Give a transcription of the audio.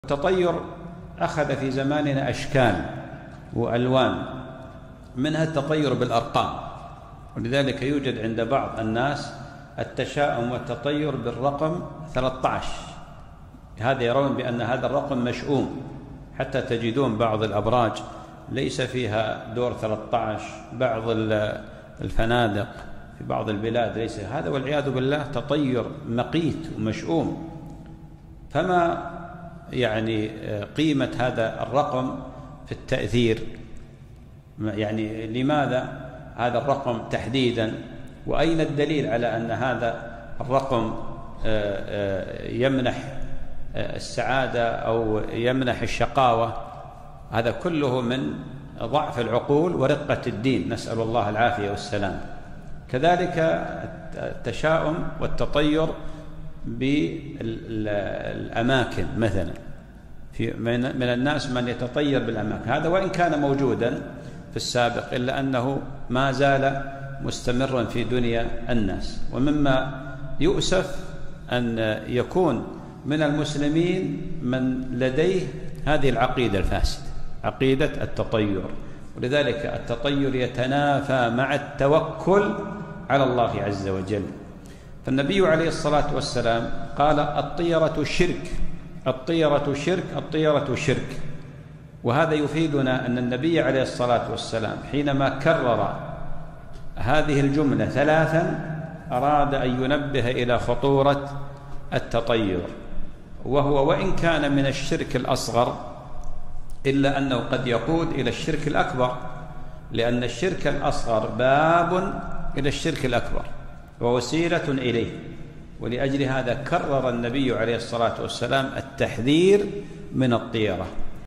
التطير أخذ في زماننا أشكال وألوان، منها التطير بالأرقام، ولذلك يوجد عند بعض الناس التشاؤم والتطير بالرقم 13. هذا يرون بأن هذا الرقم مشؤوم، حتى تجدون بعض الأبراج ليس فيها دور 13، بعض الفنادق في بعض البلاد ليس هذا، والعياذ بالله تطير مقيت ومشؤوم. فما يعني قيمة هذا الرقم في التأثير؟ يعني لماذا هذا الرقم تحديدا؟ وأين الدليل على أن هذا الرقم يمنح السعادة أو يمنح الشقاوة؟ هذا كله من ضعف العقول ورقة الدين، نسأل الله العافية والسلام. كذلك التشاؤم والتطير بالأماكن، مثلا من الناس من يتطير بالأماكن، هذا وإن كان موجودا في السابق إلا أنه ما زال مستمرا في دنيا الناس. ومما يؤسف أن يكون من المسلمين من لديه هذه العقيدة الفاسدة، عقيدة التطير. ولذلك التطير يتنافى مع التوكل على الله عز وجل. فالنبي عليه الصلاة والسلام قال: الطيرة شرك، الطيرة شرك، الطيرة شرك. وهذا يفيدنا أن النبي عليه الصلاة والسلام حينما كرر هذه الجملة 3 أراد أن ينبه إلى خطورة التطير، وهو وإن كان من الشرك الأصغر إلا أنه قد يقود إلى الشرك الأكبر، لأن الشرك الأصغر باب إلى الشرك الأكبر ووسيلة إليه. ولأجل هذا كرر النبي عليه الصلاة والسلام التحذير من الطيرة.